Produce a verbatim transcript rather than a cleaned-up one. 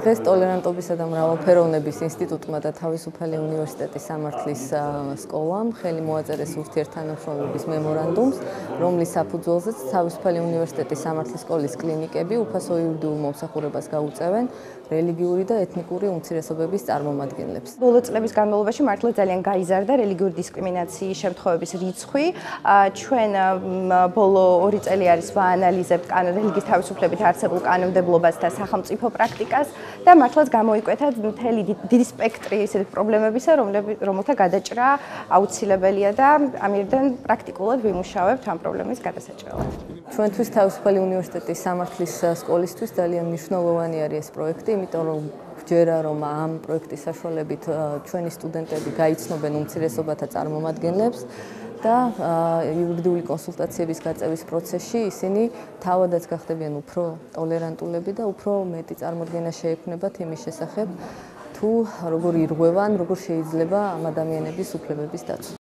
დღეს ტოლერანტობისა და მრავალფეროვნების ინსტიტუტმა და თავისუფალი უნივერსიტეტის სამართლის სკოლამ ხელი მოაწერეს ურთიერთთანამშრომლობის მემორანდუმს, რომლის საფუძველზეც თავისუფალი უნივერსიტეტის სამართლის სკოლის კლინიკები უფასო იურიდიულ მომსახურებას გაუწევენ რელიგიური და ეთნიკური უმცირესობების წარმომადგენლებს. ბოლო წლების განმავლობაში მართლა ძალიან გაიზარდა რელიგიური დისკრიმინაციის შემთხვევების რიცხვი. ჩვენ ბოლო ორი წელი არის ვაანალიზებთ რელიგიის თავისუფლებით არსებულ კანონმდებლობას და სახელმწიფო პრაქტიკას და მართლაც გამოიკვეთა მთელი დიდი სპექტრი ისეთ პრობლემებისა, რომელთა გადაჭრა აუცილებელია და ამირდენ პრაქტიკულად ვიმუშავებთ ამ პრობლემის გადასაჭრელად. ჩვენთვის თავისუფალი უნივერსიტეტის სამართლის სკოლისთვის ძალიან მნიშვნელოვანი არის ეს პროექტი, იმიტომ რომ ვჯერა რომ ამ პროექტის საშუალებით ჩვენი სტუდენტები გაიცნობენ უმცირესობათა წარმომადგენლებს და იურიდიული კონსულტაციების გაწევის პროცესში ისინი თავადაც გახდებიან უფრო ტოლერანტულები და უფრო მეტი წარმოდგენა შეექმნებათ იმის შესახებ, თუ როგორ ირღვევან, როგორ შეიძლება ამ ადამიანების უფლებების დაცვა.